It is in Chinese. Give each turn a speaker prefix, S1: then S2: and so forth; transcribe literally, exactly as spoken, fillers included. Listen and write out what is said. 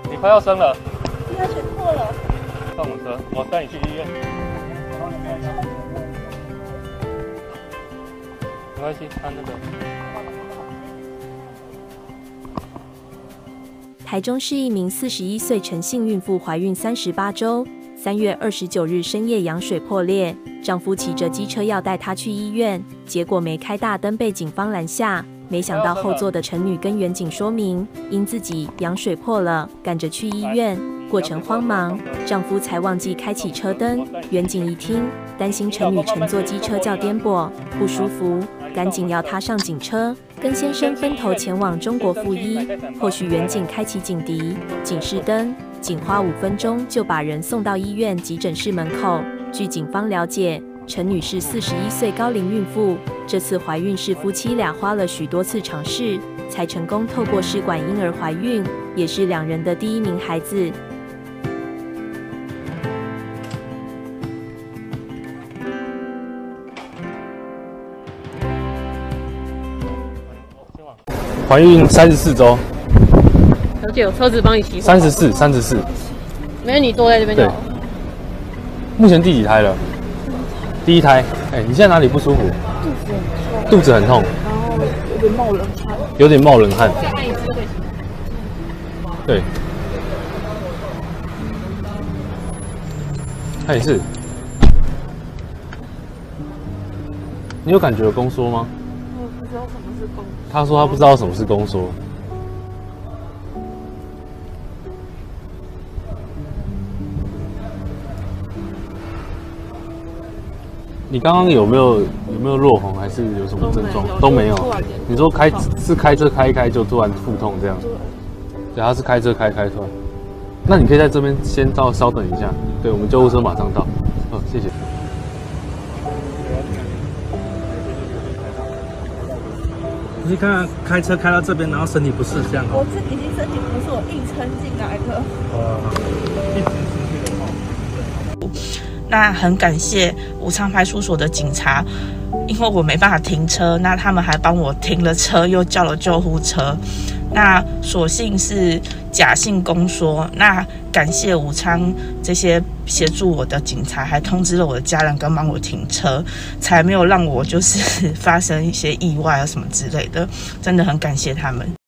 S1: 你快要生了，
S2: 应该全破了。
S1: 上我车，我带你去医院。没关系，看那个。
S3: 台中市一名四十一岁陈姓孕妇怀孕三十八周，三月二十九日深夜羊水破裂，丈夫骑着机车要带她去医院，结果没开大灯被警方拦下。没想到后座的陈女跟员警说明，因自己羊水破了，赶着去医院，过程慌忙，丈夫才忘记开启车灯。员警一听，担心陈女乘坐机车较颠簸，不舒服，赶紧要她上警车，跟先生分头前往中国附医。或许员警开启警笛、警示灯，仅花五分钟就把人送到医院急诊室门口。据警方了解，陈女士四十一岁高龄孕妇，这次怀孕是夫妻俩花了许多次尝试，才成功透过试管婴儿怀孕，也是两人的第一名孩子。
S1: 怀孕三十四周，
S2: 小姐，有车子帮你骑。
S1: 三十四，三十四。
S2: 没有，你坐在这边就好。
S1: 目前第几胎了？第一胎。哎、欸，你现在哪里不舒服？肚子很痛。肚子很痛。
S2: 然后有点冒冷汗。
S1: 有点冒冷汗。对。他也是。你有感觉有宫缩吗？
S2: 我不知道什么是宫缩。
S1: 他说他不知道什么是宫缩。你刚刚有没有有没有落红，还是有什么症状？都没有。你说开是开车开一开就突然腹痛这样？对，他是开车开开突然。那你可以在这边先稍稍等一下，对我们救护车马上到。哦，谢谢。
S4: 你看看开车开到这边，然后身体不适这样。
S2: 我这已经身体不是我硬撑进来的。
S4: 一直出去的话。
S5: 那很感谢武昌派出所的警察，因为我没办法停车，那他们还帮我停了车，又叫了救护车。那所幸是假性宫缩，那感谢武昌这些协助我的警察，还通知了我的家人跟帮我停车，才没有让我就是发生一些意外啊什么之类的，真的很感谢他们。